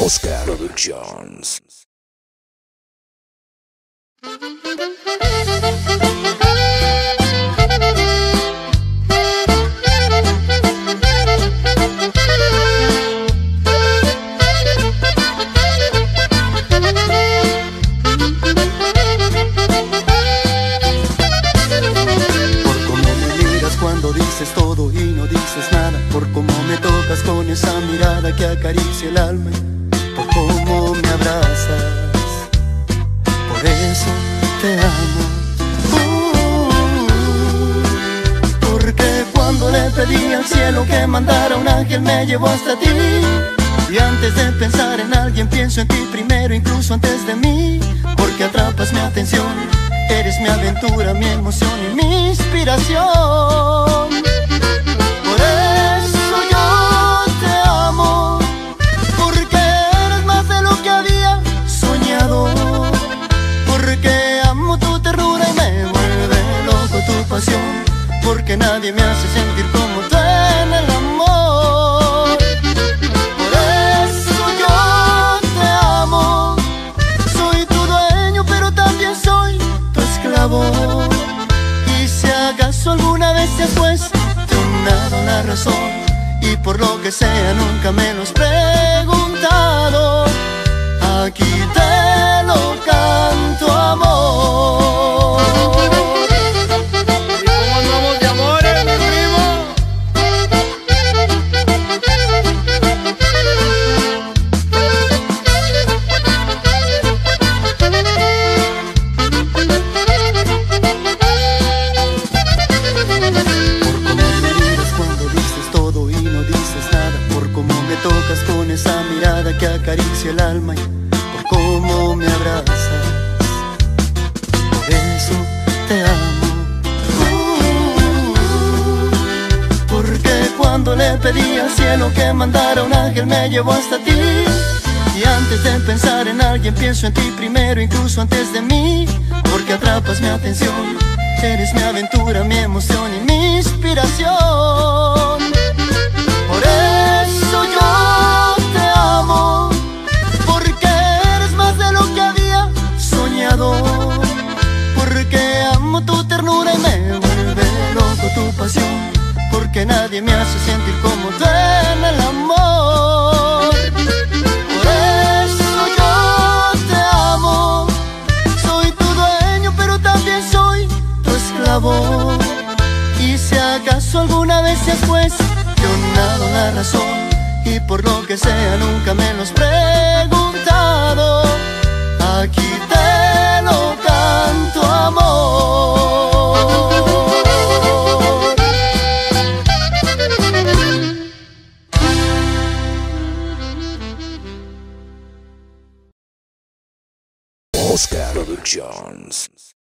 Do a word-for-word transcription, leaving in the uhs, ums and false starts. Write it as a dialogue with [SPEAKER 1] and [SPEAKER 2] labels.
[SPEAKER 1] Oscar Productions.
[SPEAKER 2] Cuando dices todo y no dices nada, por cómo me tocas con esa mirada que acaricia el alma, por cómo me abrazas, por eso te amo. uh, Porque cuando le pedí al cielo que mandara un ángel me llevó hasta ti, y antes de pensar en alguien pienso en ti primero, incluso antes de mí, porque atrapas mi atención. Eres mi aventura, mi emoción y mi inspiración. Por eso yo te amo, porque eres más de lo que había soñado. Porque amo tu ternura y me vuelve loco tu pasión. Porque nadie me hace sentir como tú en el amor. Por eso yo te amo. Soy tu dueño, pero también soy esclavo. Y si acaso alguna vez después te han dado la razón, y por lo que sea nunca me lo has preguntado, aquí te lo canto, amor.
[SPEAKER 3] ¿Y cómo andamos de amores, mi primo?
[SPEAKER 2] Tocas con esa mirada que acaricia el alma y por cómo me abrazas, por eso te amo. uh, Porque cuando le pedí al cielo que mandara un ángel me llevó hasta ti, y antes de pensar en alguien pienso en ti primero, incluso antes de mí, porque atrapas mi atención. Eres mi aventura, mi emoción y mi inspiración. Por eso yo te amo, porque eres más de lo que había soñado. Porque amo tu ternura y me vuelve loco tu pasión. Porque nadie me hace sentir como tú en el amor. Por eso yo te amo. Soy tu dueño, pero también soy tu esclavo. Y si acaso alguna vez después te han dado la razón, y por lo que sea nunca me lo has preguntado, aquí te lo canto, amor.
[SPEAKER 1] Oscar Productions.